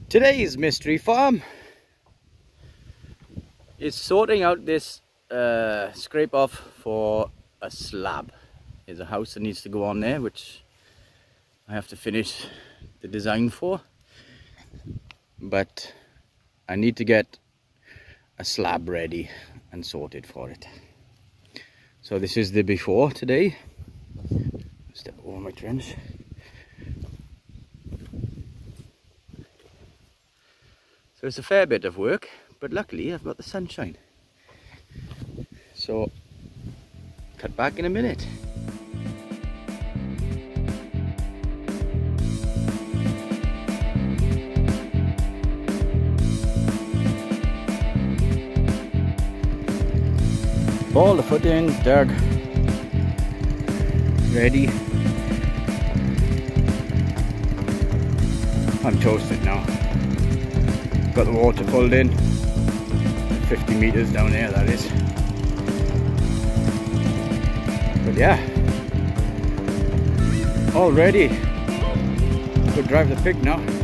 Today's mystery farm is sorting out this scrape off for a slab. There's a house that needs to go on there, which I have to finish the design for, but I need to get a slab ready and sorted for it. So this is the before today. Step over my trench. So it's a fair bit of work, but luckily I've got the sunshine. So, cut back in a minute. All the footings dug, ready. I'm toasted now. Got the water pulled in, 50 meters down there that is. But yeah, all ready. Go drive the pig now.